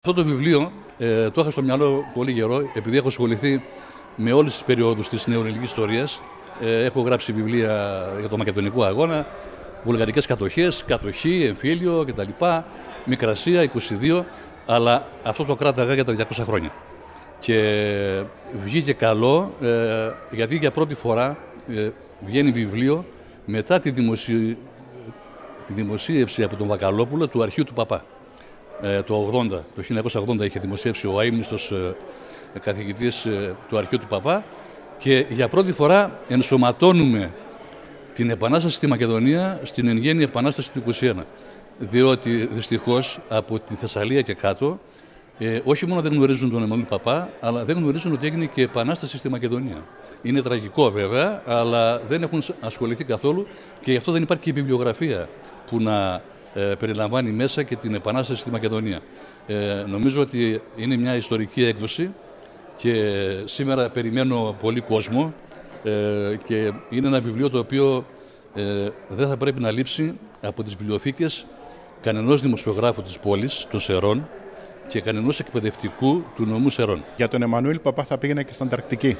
Αυτό το βιβλίο το είχα στο μυαλό πολύ καιρό, επειδή έχω ασχοληθεί με όλες τις περιόδους της νεοελληνικής ιστορίας. Έχω γράψει βιβλία για το Μακεδονικό αγώνα, βουλγαρικές κατοχές, κατοχή, εμφύλιο κτλ. Μικρασία, 22, αλλά αυτό το κράταγα για τα 200 χρόνια. Και βγήκε καλό, γιατί για πρώτη φορά βγαίνει βιβλίο μετά τη δημοσίευση από τον Βακαλόπουλο του αρχείου του Παπά. Το 1980 είχε δημοσιεύσει ο αείμνηστος καθηγητής του αρχείου του Παπά, και για πρώτη φορά ενσωματώνουμε την επανάσταση στη Μακεδονία στην εν γέννη επανάσταση του 1921. Διότι δυστυχώς από τη Θεσσαλία και κάτω όχι μόνο δεν γνωρίζουν τον Εμμανουήλ Παπά, αλλά δεν γνωρίζουν ότι έγινε και επανάσταση στη Μακεδονία. Είναι τραγικό βέβαια, αλλά δεν έχουν ασχοληθεί καθόλου, και γι' αυτό δεν υπάρχει και βιβλιογραφία που να περιλαμβάνει μέσα και την επανάσταση στη Μακεδονία. Νομίζω ότι είναι μια ιστορική έκδοση και σήμερα περιμένω πολύ κόσμο, και είναι ένα βιβλίο το οποίο δεν θα πρέπει να λείψει από τις βιβλιοθήκες κανενός δημοσιογράφου της πόλης, των Σερών, και κανενός εκπαιδευτικού του νομού Σερών. Για τον Εμμανουήλ Παπά θα πήγαινε και στην Ανταρκτική.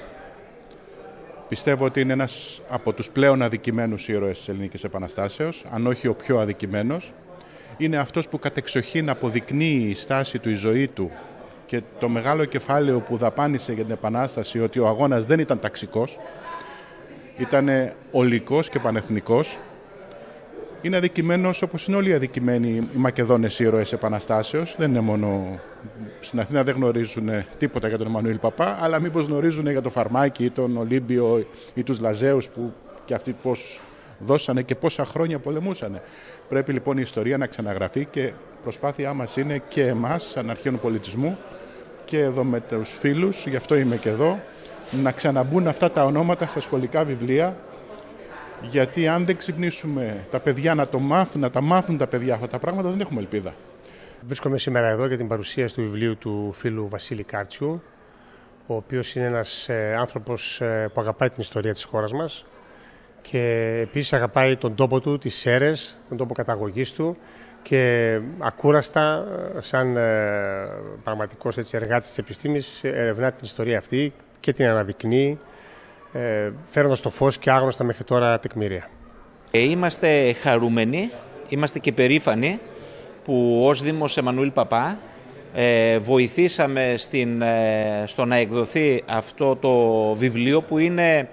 Πιστεύω ότι είναι ένας από τους πλέον αδικημένους ήρωες της Ελληνικής Επαναστάσεως, αν όχι ο πιο αδικημένος. Είναι αυτός που κατεξοχήν αποδεικνύει η στάση του, η ζωή του και το μεγάλο κεφάλαιο που δαπάνησε για την Επανάσταση, ότι ο αγώνας δεν ήταν ταξικός, ήταν ολικός και πανεθνικός. Είναι αδικημένος όπως είναι όλοι οι αδικημένοι οι Μακεδόνες ήρωες Επαναστάσεως. Δεν είναι μόνο στην Αθήνα, δεν γνωρίζουν τίποτα για τον Εμμανουήλ Παπά, αλλά μήπως γνωρίζουν για το Φαρμάκι ή τον Ολύμπιο ή τους Λαζαίους, που και αυτοί πώς δώσανε και πόσα χρόνια πολεμούσανε. Πρέπει λοιπόν η ιστορία να ξαναγραφεί, και προσπάθειά μας είναι και εμάς σαν αρχαίων πολιτισμού και εδώ με τους φίλους, γι' αυτό είμαι και εδώ, να ξαναμπούν αυτά τα ονόματα στα σχολικά βιβλία, γιατί αν δεν ξυπνήσουμε τα παιδιά να τα μάθουν τα παιδιά αυτά τα πράγματα, δεν έχουμε ελπίδα. Βρίσκομαι σήμερα εδώ για την παρουσίαση του βιβλίου του φίλου Βασίλη Κάρτσιου, ο οποίος είναι ένας άνθρωπος που αγαπάει την ιστορία της χώρας μας και επίσης αγαπάει τον τόπο του, τις Σέρρες, τον τόπο καταγωγής του, και ακούραστα, σαν πραγματικός εργάτης της επιστήμης, ερευνά την ιστορία αυτή και την αναδεικνύει, φέροντας στο φως και άγνωστα μέχρι τώρα τεκμήρια. Είμαστε χαρούμενοι, είμαστε και περήφανοι που ως Δήμος Εμμανουήλ Παπά βοηθήσαμε στο να εκδοθεί αυτό το βιβλίο, που είναι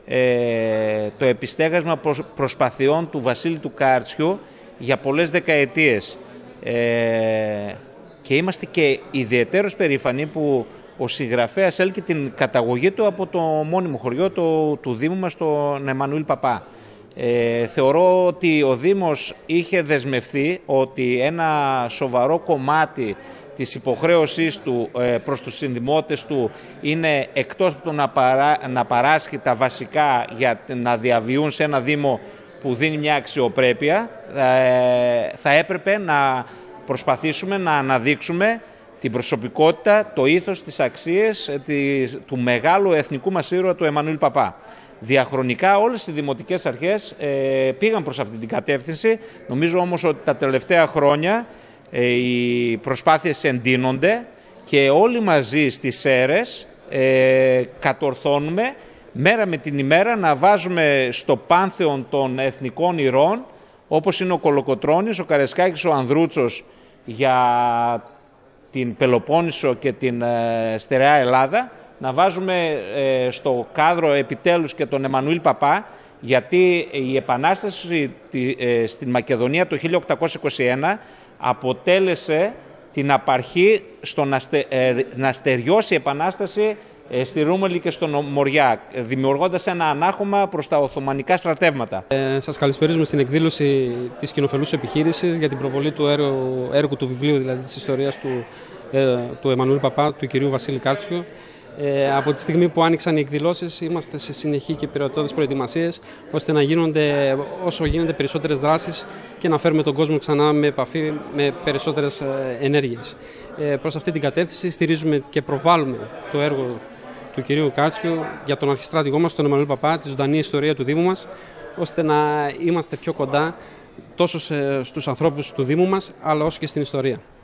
το επιστέγασμα προσπαθειών του Βασίλη του Κάρτσιου για πολλές δεκαετίες. Και είμαστε και ιδιαιτέρως περήφανοι που ο συγγραφέας έλκει την καταγωγή του από το μόνιμο χωριό του Δήμου μας, τον Εμμανουήλ Παπά. Θεωρώ ότι ο Δήμος είχε δεσμευθεί ότι ένα σοβαρό κομμάτι της υποχρέωσής του προς τους συνδημότες του είναι, εκτός από το να παράσχει τα βασικά για να διαβιούν σε ένα Δήμο που δίνει μια αξιοπρέπεια, θα έπρεπε να προσπαθήσουμε να αναδείξουμε την προσωπικότητα, το ήθος, τις αξίες του μεγάλου εθνικού μας ήρωα, του Εμμανουήλ Παπά. Διαχρονικά όλες οι δημοτικές αρχές πήγαν προς αυτή την κατεύθυνση. Νομίζω όμως ότι τα τελευταία χρόνια οι προσπάθειες εντείνονται και όλοι μαζί στις Σέρρες κατορθώνουμε μέρα με την ημέρα να βάζουμε στο πάνθεον των εθνικών ηρώων, όπως είναι ο Κολοκοτρώνης, ο Καρεσκάκης, ο Ανδρούτσος για την Πελοπόννησο και την στερεά Ελλάδα, να βάζουμε στο κάδρο επιτέλους και τον Εμμανουήλ Παπά, γιατί η Επανάσταση στην Μακεδονία το 1821 αποτέλεσε την απαρχή στο να στεριώσει η Επανάσταση στη Ρούμελη και στον Μοριά, δημιουργώντας ένα ανάχωμα προς τα Οθωμανικά στρατεύματα. Σας καλησπερίζουμε στην εκδήλωση της κοινοφελούς επιχείρησης για την προβολή του έργου του βιβλίου, δηλαδή της ιστορίας του Εμμανουήλ Παπά, του κυρίου Βασίλη Κάρτσιου. Από τη στιγμή που άνοιξαν οι εκδηλώσεις, είμαστε σε συνεχή και πειρατώδεις προετοιμασίες, ώστε να γίνονται όσο γίνεται περισσότερες δράσεις και να φέρουμε τον κόσμο ξανά με επαφή με περισσότερες ενέργειες. Προς αυτή την κατεύθυνση στηρίζουμε και προβάλλουμε το έργο του κυρίου Κάρτσιου για τον αρχιστράτηγό μας, τον Εμμανουήλ Παπά, τη ζωντανή ιστορία του Δήμου μας, ώστε να είμαστε πιο κοντά τόσο στους ανθρώπους του Δήμου μας, αλλά όσο και στην ιστορία.